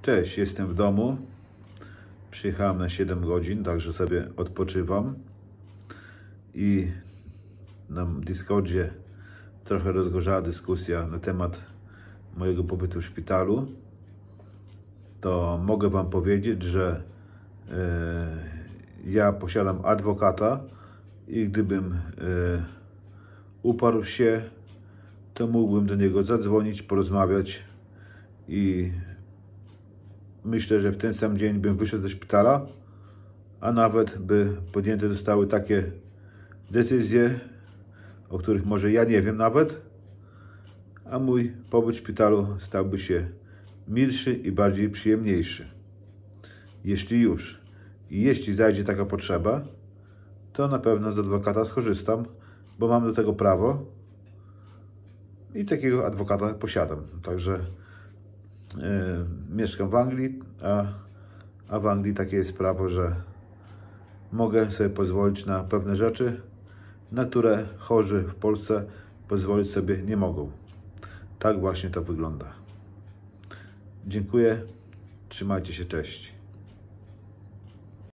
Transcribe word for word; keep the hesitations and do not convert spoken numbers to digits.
Cześć, jestem w domu. Przyjechałem na siedem godzin, także sobie odpoczywam. I na Discordzie trochę rozgorzała dyskusja na temat mojego pobytu w szpitalu. To mogę Wam powiedzieć, że yy, ja posiadam adwokata i gdybym yy, uparł się, to mógłbym do niego zadzwonić, porozmawiać i myślę, że w ten sam dzień bym wyszedł ze szpitala, a nawet by podjęte zostały takie decyzje, o których może ja nie wiem nawet, a mój pobyt w szpitalu stałby się milszy i bardziej przyjemniejszy. Jeśli już i jeśli zajdzie taka potrzeba, to na pewno z adwokata skorzystam, bo mam do tego prawo i takiego adwokata posiadam. Także yy, mieszkam w Anglii, a, a w Anglii takie jest prawo, że mogę sobie pozwolić na pewne rzeczy, na które chorzy w Polsce pozwolić sobie nie mogą. Tak właśnie to wygląda. Dziękuję, trzymajcie się, cześć.